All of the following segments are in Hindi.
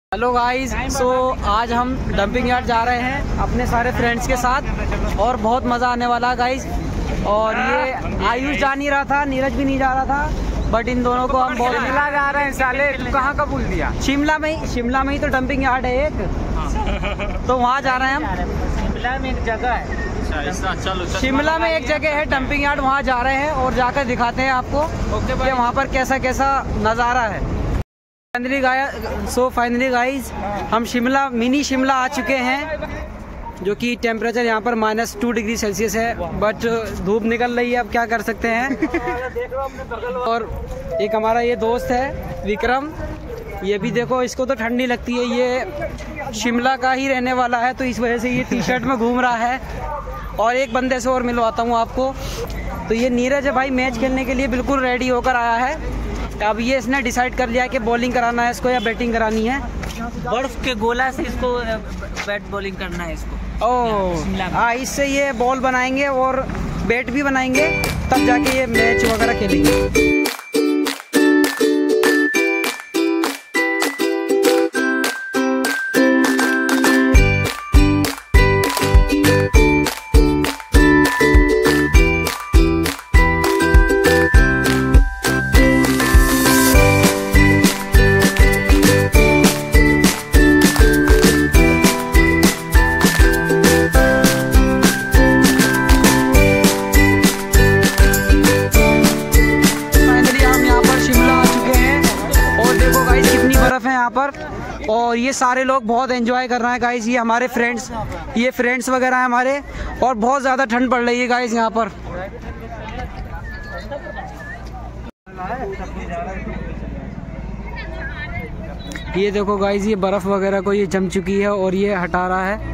हेलो गाइस, सो आज हम डंपिंग यार्ड जा रहे हैं अपने सारे फ्रेंड्स के साथ और बहुत मज़ा आने वाला है गाइस। और ये आयुष जा नहीं रहा था, नीरज भी नहीं जा रहा था, बट इन दोनों को हम बहुत शिमला जा रहे हैं। साले तू कहाँ का भूल दिया? शिमला में ही तो डंपिंग यार्ड है एक, तो वहाँ जा रहे हैं हम। शिमला में एक जगह है, शिमला में एक जगह है डंपिंग यार्ड, वहाँ जा रहे हैं और जाकर दिखाते हैं आपको कि वहाँ पर कैसा कैसा नज़ारा है। फाइनली गाइज हम मिनी शिमला आ चुके हैं, जो कि टेम्परेचर यहाँ पर -2 डिग्री सेल्सियस है, बट धूप निकल रही है, अब क्या कर सकते हैं। और एक हमारा ये दोस्त है विक्रम, ये भी देखो, इसको तो ठंडी लगती है, ये शिमला का ही रहने वाला है, तो इस वजह से ये टी-शर्ट में घूम रहा है। और एक बंदे से और मिलवाता हूँ आपको, तो ये नीरज है भाई, मैच खेलने के लिए बिल्कुल रेडी होकर आया है। अब ये इसने डिसाइड कर लिया कि बॉलिंग कराना है इसको या बैटिंग करानी है। बर्फ के गोला से इसको बैट बॉलिंग करना है इसको। हाँ, इससे ये बॉल बनाएंगे और बैट भी बनाएंगे, तब जाके ये मैच वगैरह खेलेंगे। यहाँ पर और ये सारे लोग बहुत एंजॉय कर रहे हैं गाइस। ये हमारे फ्रेंड्स वगैरह हैं हमारे, और बहुत ज़्यादा ठंड पड़ रही है गाइस यहाँ पर। ये देखो गाइस, ये बर्फ़ वगैरह को ये जम चुकी है और ये हटा रहा है।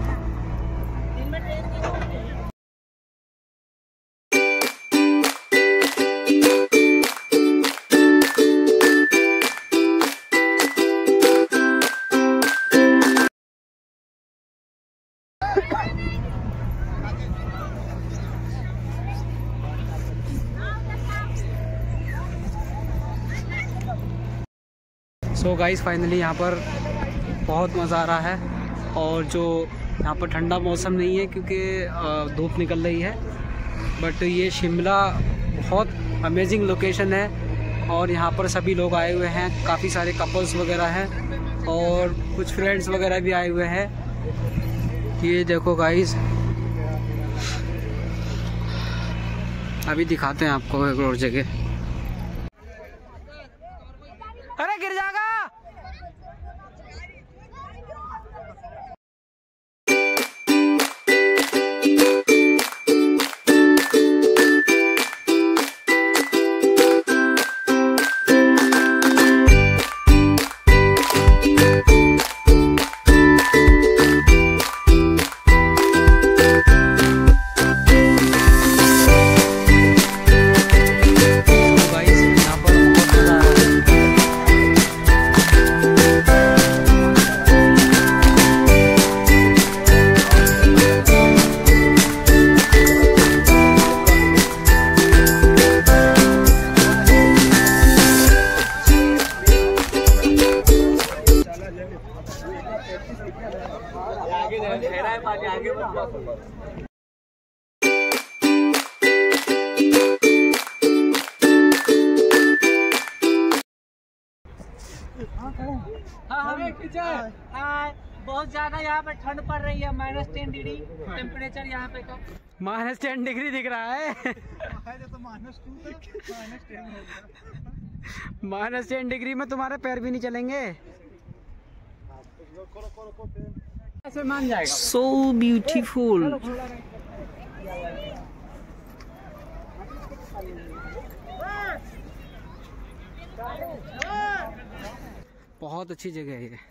सो गाइस फाइनली यहाँ पर बहुत मज़ा आ रहा है, और जो यहाँ पर ठंडा मौसम नहीं है क्योंकि धूप निकल रही है, बट ये शिमला बहुत अमेजिंग लोकेशन है और यहाँ पर सभी लोग आए हुए हैं, काफ़ी सारे कपल्स वगैरह हैं और कुछ फ्रेंड्स वगैरह भी आए हुए हैं। ये देखो गाइस, अभी दिखाते हैं आपको एक और जगह। अरे गिर जाएगा। बहुत ज्यादा यहाँ पे ठंड पड़ रही है, -10 डिग्री टेम्परेचर यहाँ पे का। -10 डिग्री दिख रहा है। -10 डिग्री में तुम्हारे पैर भी नहीं चलेंगे। ऐसे मान जाएगा। So beautiful. बहुत अच्छी जगह है ये।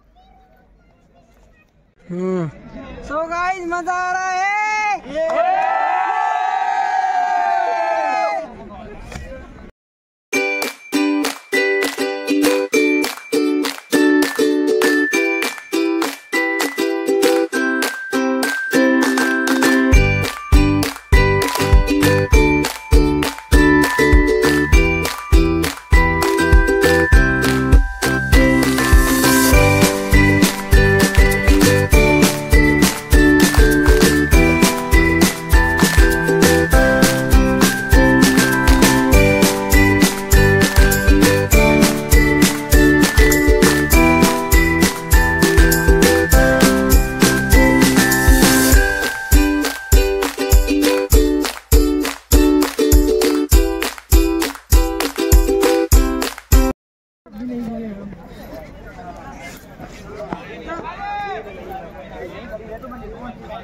सो गाइस, मजा आ रहा है।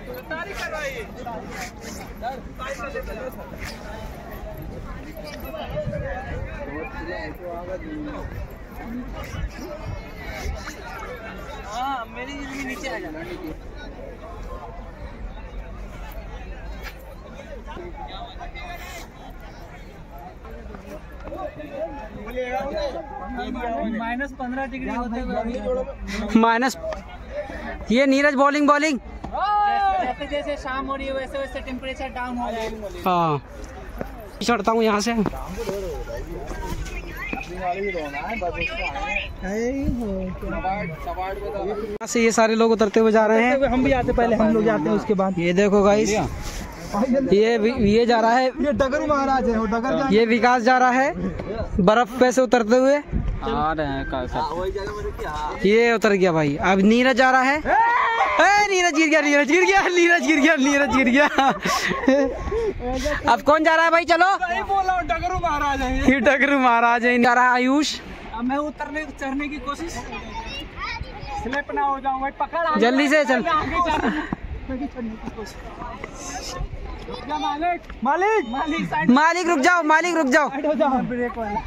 हाँ मेरी जिंदगी नीचे आ जाना। -15 डिग्री होते हुए माइनस। ये नीरज बॉलिंग जैसे जैसे शाम हो रही है वैसे वैसे टेम्परेचर डाउन हो जाएगा। हाँ चढ़ता हूँ यहाँ से। यहाँ से ये सारे लोग उतरते हुए जा रहे हैं। हम भी आते, पहले हम लोग जाते हैं उसके बाद। ये देखो गाइस, ये जा रहा है, ये डगर महाराज है, वो डगर ये विकास जा रहा है बर्फ पे से उतरते हुए। आ रहे हैं ये उतर गया भाई। अब नीरज जा रहा है। नीरज गिर गया, नीरज गिर गया, नीरज गिर गया, नीरज गिर गया। अब कौन जा रहा है भाई? चलो बोला डगरू महाराज है। ये डगरू महाराज है। जा रहा है आयुष। अब मैं उतरने चढ़ने की कोशिश, स्लिप ना हो जाऊं भाई, पकड़ जल्दी से चल। मालिक मालिक मालिक साइड मालिक रुक जाओ, मालिक रुक जाओ। हो जाओ, ब्रेक वाला।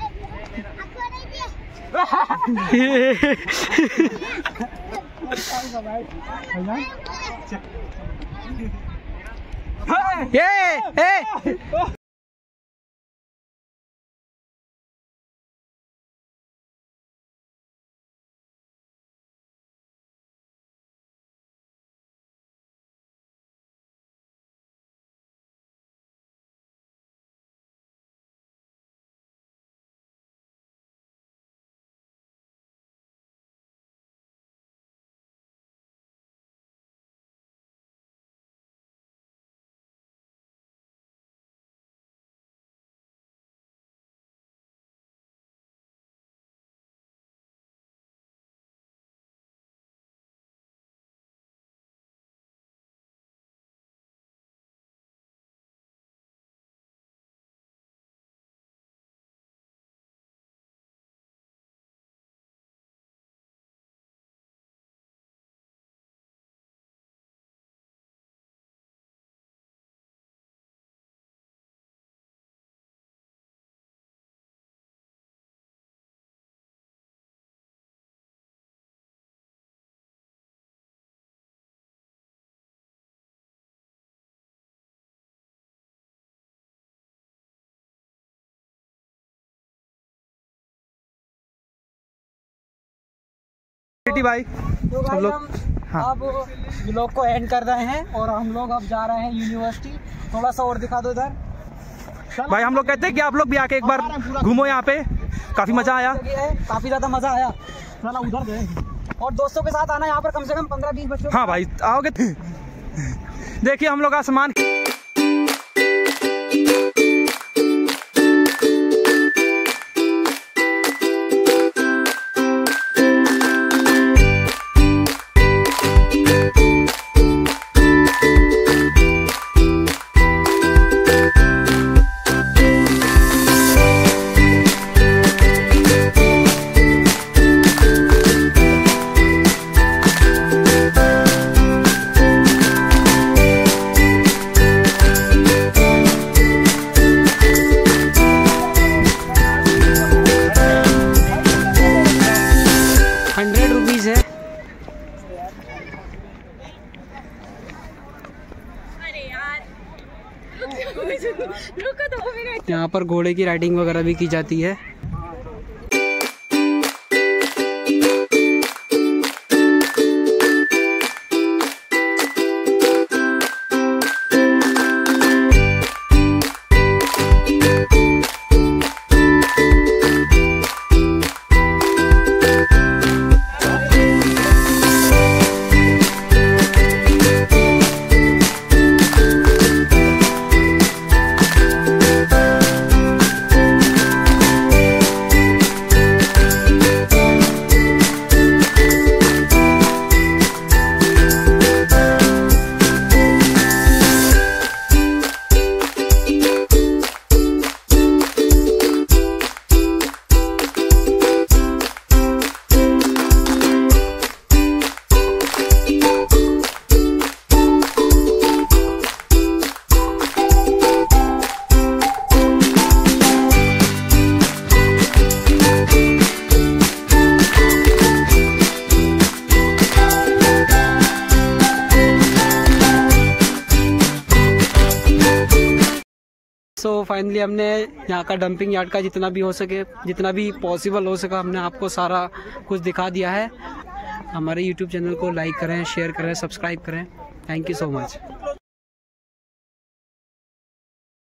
ये भाई तो हम लोग अब ब्लॉग को एंड कर रहे हैं और हम लोग अब जा रहे हैं यूनिवर्सिटी। थोड़ा सा और दिखा दो इधर भाई। हम लोग कहते हैं कि आप लोग भी आके एक बार घूमो यहाँ पे, काफी मजा आया। काफी ज्यादा मजा आया। चला उधर गए और दोस्तों के साथ आना यहाँ पर कम से कम 15-20 बच्चों। हाँ भाई आओगे। देखिए हम लोग आसमान यहाँ पर घोड़े की राइडिंग वगैरह भी की जाती है। फाइनली हमने यहाँ का डंपिंग यार्ड का जितना भी हो सके, जितना भी पॉसिबल हो सका, हमने आपको सारा कुछ दिखा दिया है। हमारे YouTube चैनल को लाइक करें, शेयर करें, सब्सक्राइब करें। Thank you so much.